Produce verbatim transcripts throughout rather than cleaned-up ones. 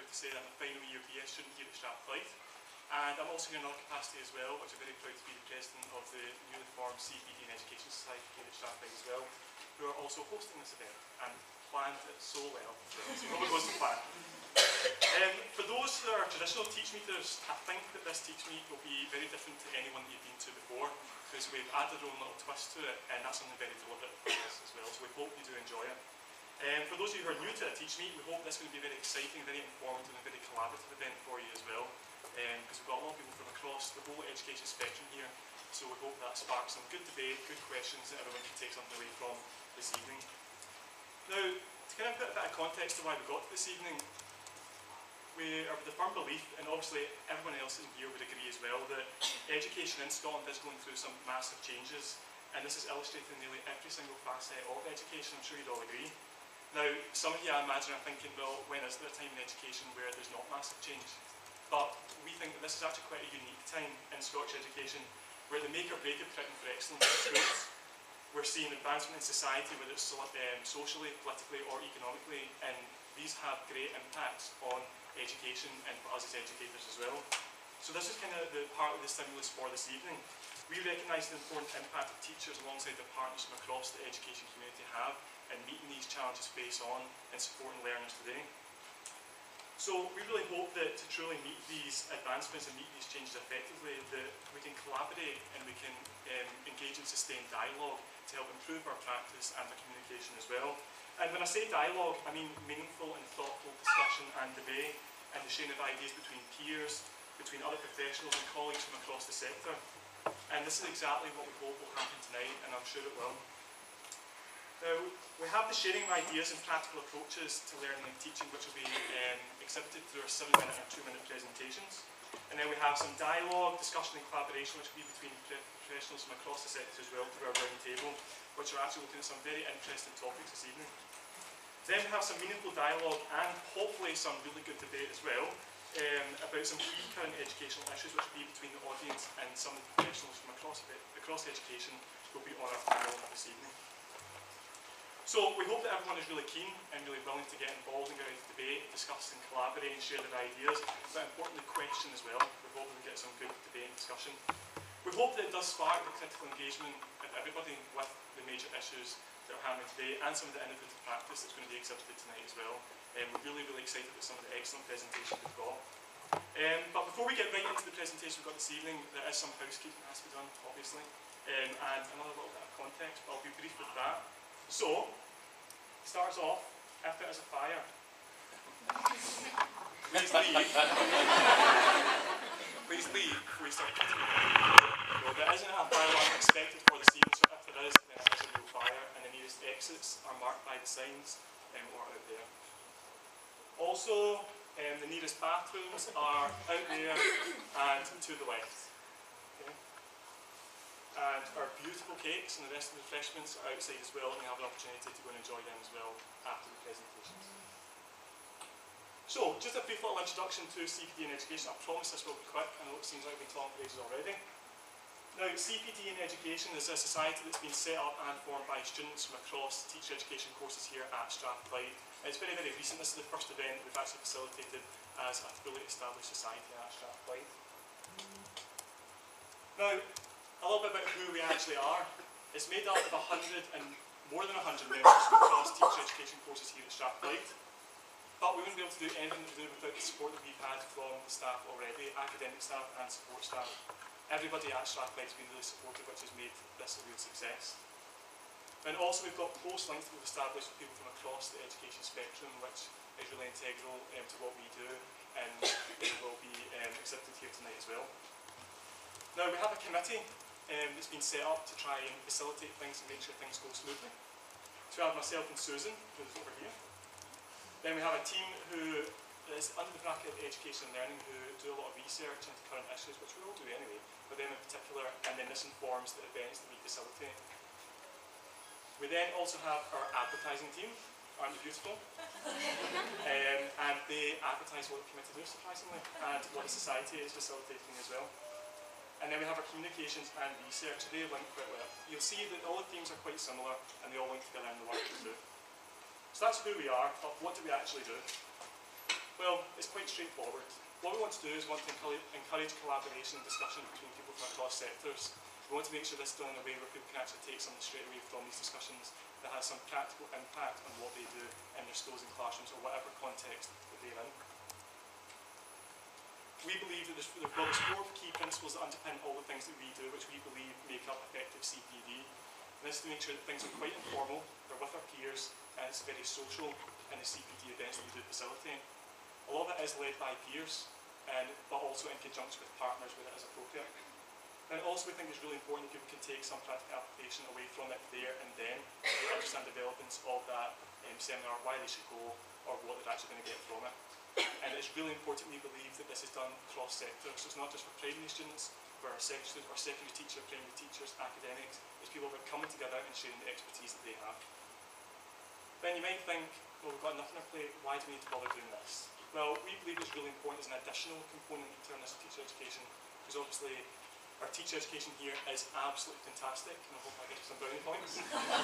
to say that I'm a final year B S student here at Strathclyde, and I'm also here in another capacity as well, which I'm very proud to be the president of the newly formed C P D and Education Society here at Strathclyde as well, who are also hosting this event and planned it so well. So it probably goes to plan. Um, for those who are traditional Teachmeeters, I think that this Teachmeet will be very different to anyone that you've been to before, because we've added our own little twist to it, and that's something very deliberate for us as well, so we hope you do enjoy it. Um, for those of you who are new to a Teachmeet, we hope this is going to be a very exciting, very informative and very collaborative event for you as well, because um, we've got a lot of people from across the whole education spectrum here, so we hope that sparks some good debate, good questions that everyone can take something away from this evening. Now, to kind of put a bit of context to why we got to this evening, we are of the firm belief, and obviously everyone else in here would agree as well, that education in Scotland is going through some massive changes, and this is illustrated in nearly every single facet of education. I'm sure you'd all agree. Now, some of you, I imagine, are thinking, well, when is there a time in education where there's not massive change? But we think that this is actually quite a unique time in Scottish education, where the make or break of curriculum for excellence in schools. We're seeing advancement in society, whether it's um, socially, politically, or economically, and these have great impacts on education and for us as educators as well. So this is kind of the part of the stimulus for this evening. We recognise the important impact of teachers alongside their partners from across the education community have in meeting these challenges face on and supporting learners today. So we really hope that to truly meet these advancements and meet these changes effectively, that we can collaborate and we can um, engage in sustained dialogue to help improve our practice and our communication as well. And when I say dialogue, I mean meaningful and thoughtful discussion and debate, and the sharing of ideas between peers, between other professionals and colleagues from across the sector. And this is exactly what we hope will happen tonight, and I'm sure it will. Now, we have the sharing of ideas and practical approaches to learning and teaching, which will be um, exhibited through our seven minute and two minute presentations. And then we have some dialogue, discussion and collaboration, which will be between professionals from across the sector as well through our round table, which are actually looking at some very interesting topics this evening. Then we have some meaningful dialogue and hopefully some really good debate as well um, about some key current educational issues, which will be between the audience and some of the professionals from across, across education who will be on our panel this evening. So we hope that everyone is really keen and really willing to get involved and get into debate, discuss and collaborate and share their ideas, but importantly question as well. We hope we get some good debate and discussion. We hope that it does spark the critical engagement of everybody with the major issues that are happening today and some of the innovative practice that's going to be exhibited tonight as well. Um, we're really, really excited about some of the excellent presentations we've got. Um, but before we get right into the presentation we've got this evening, there is some housekeeping that has to be done, obviously, um, and another little bit of context, but I'll be brief with that. So, it starts off, if there is a fire, please leave. Please leave before we start cutting it. No, there isn't a fire alarm expected for this evening, so if there is, then it is a real fire, and the nearest exits are marked by the signs um, or out there. Also, um, the nearest bathrooms are out there and to the left. Okay. And our beautiful cakes and the rest of the refreshments are outside as well, and you have an opportunity to go and enjoy them as well after the presentations. So, just a brief little introduction to C P D in education. I promise this will be quick. I know it seems like we've been talking for ages already. Now, C P D in education is a society that's been set up and formed by students from across teacher education courses here at Strathclyde. It's very, very recent. This is the first event we've actually facilitated as a fully established society at Strathclyde. Now, a little bit about who we actually are. It's made up of a hundred and more than a hundred members across teacher education courses here at Strathclyde. But we wouldn't be able to do anything to do without the support that we've had from the staff already, academic staff and support staff. Everybody at Strathclyde has been really supportive, which has made this a real success. And also we've got close links that we've established with people from across the education spectrum, which is really integral um, to what we do, and it will be um, exhibited here tonight as well. Now, we have a committee um, that's been set up to try and facilitate things and make sure things go smoothly. So we have myself and Susan, who's over here. Then we have a team who is under the bracket of education and learning, who do a lot of research into current issues, which we all do anyway, but them in particular, and then this informs the events that we facilitate. We then also have our advertising team, aren't they beautiful? um, and they advertise what the committee do, surprisingly, and what the society is facilitating as well. And then we have our communications and research. They link quite well. You'll see that all the themes are quite similar, and they all link together in the work we do. So that's who we are, but what do we actually do? Well, it's quite straightforward. What we want to do is we want to encourage collaboration and discussion between people from across sectors. We want to make sure this is done in a way where people can actually take something straight away from these discussions that has some practical impact on what they do in their schools and classrooms or whatever context that they're in. We believe that there's, there's well, there's four key principles that underpin all the things that we do, which we believe make up effective C P D. And this is to make sure that things are quite informal, they're with our peers, and it's very social in the C P D events that we do facilitate. A lot of it is led by peers, and, but also in conjunction with partners where it is appropriate. And also we think it's really important that people can take some practical application away from it there and then to understand the relevance of that um, seminar, why they should go, or what they're actually going to get from it. And it's really important we believe that this is done cross-sector, so it's not just for primary students, for our secondary students, or secondary teachers, primary teachers, academics. It's people that are coming together and sharing the expertise that they have. Then you might think, well, we've got nothing on our plate, why do we need to bother doing this? Well, we believe it's really important as an additional component to our teacher education, because obviously our teacher education here is absolutely fantastic, and I hope I get some brownie points.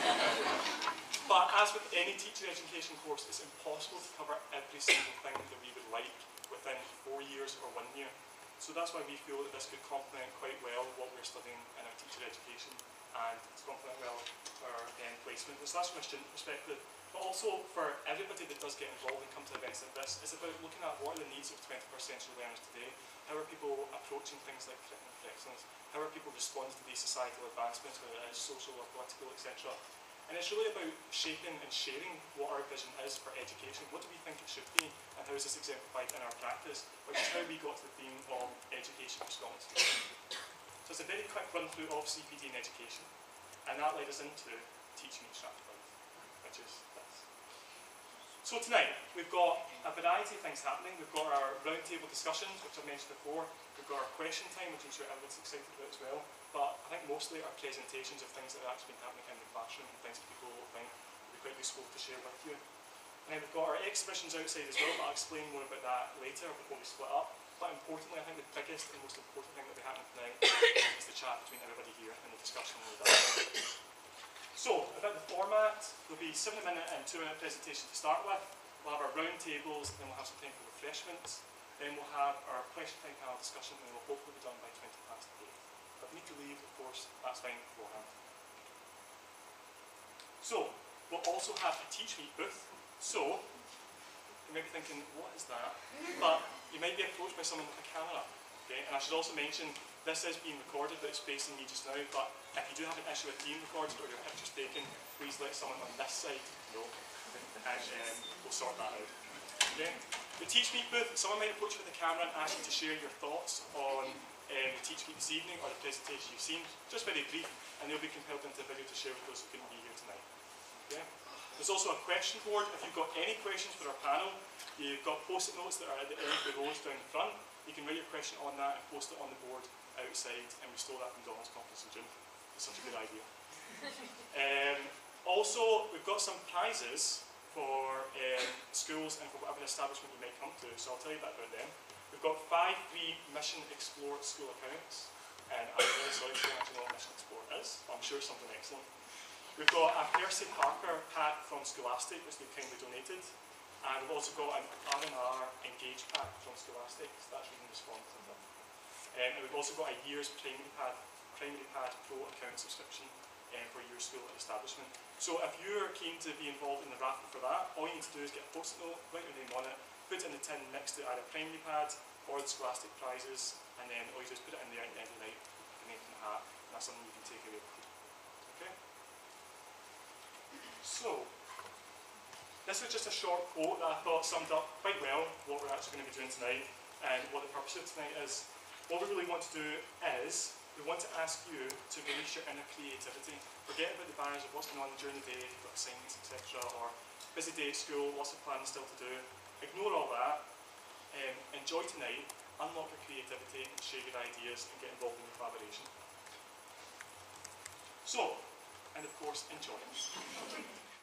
But as with any teacher education course, it's impossible to cover every single thing that we would like within four years or one year. So that's why we feel that this could complement quite well what we're studying in our teacher education, and it's complement well our um, placement. So that's from a student perspective. But also for everybody that does get involved and come to events like this, it's about looking at what are the needs of twenty-first century learners today. How are people approaching things like curriculum for excellence? How are people responding to these societal advancements, whether it is social or political, et cetera? And it's really about shaping and sharing what our vision is for education. What do we think it should be, and how is this exemplified in our practice? Which is how we got to the theme of education for Scotland. So it's a very quick run through of C P D in education, and that led us into Teachmeet Strachlyde, which is this. So tonight, we've got a variety of things happening. We've got our roundtable discussions, which I mentioned before. We've got our question time, which I'm sure everyone's excited about as well. But I think mostly our presentations of things that have actually been happening in the classroom and things that people think will be quite useful to share with you. And then we've got our exhibitions outside as well, but I'll explain more about that later before we split up. But importantly, I think the biggest and most important thing that will be happening tonight is the chat between everybody here and the discussion and the dialogue. So, about the format, there'll be seven minute and two minute presentation to start with. We'll have our round tables, then we'll have some time for refreshments. Then we'll have our question time panel discussion, and we'll hopefully be done by twenty past eight. If we need to leave, of course, that's fine beforehand. So, we'll also have a Teachmeet booth. So, you might be thinking, what is that? But you might be approached by someone with a camera. Okay? And I should also mention, this is being recorded, but it's facing me just now. But if you do have an issue with being recorded or your picture's taken, please let someone on this side know, and um, we'll sort that out. Okay? The Teachmeet booth, someone might approach you with a camera and ask you to share your thoughts on um, the Teachmeet this evening or the presentation you've seen, just very brief, and they'll be compelled into a video to share with those who couldn't be here tonight. Okay? There's also a question board. If you've got any questions for our panel, you've got post-it notes that are at the end of the rows down the front. You can write your question on that and post it on the board outside, and we stole that from Donald's conference in June. It's such a good idea. um, also, we've got some prizes for um, schools and for whatever establishment you might come to, so I'll tell you a bit about them. We've got five free Mission Explore school accounts, and I'm really sorry if you don't actually know what Mission Explore is, but I'm sure it's something excellent. We've got a Percy Parker pack from Scholastic, which they've kindly donated, and we've also got an R and R Engage pack from Scholastic, so that's reading responsive. Um, and we've also got a year's Primary Pad, Primary Pad Pro account subscription um, for your school and establishment. So if you're keen to be involved in the raffle for that, all you need to do is get a post-it note, write your name on it, put it in the tin next to either Primary Pad or the Scholastic prizes, and then all you do is put it in there at the end of the night, the name in the hat, and that's something you can take away with you. Okay? So, this was just a short quote that I thought summed up quite well what we're actually going to be doing tonight and what the purpose of tonight is. What we really want to do is, we want to ask you to release your inner creativity. Forget about the barriers of what's going on during the day, you've got assignments, et cetera, or busy day at school, lots of planning still to do. Ignore all that, um, enjoy tonight, unlock your creativity and share your ideas and get involved in the collaboration. So, and of course, enjoy.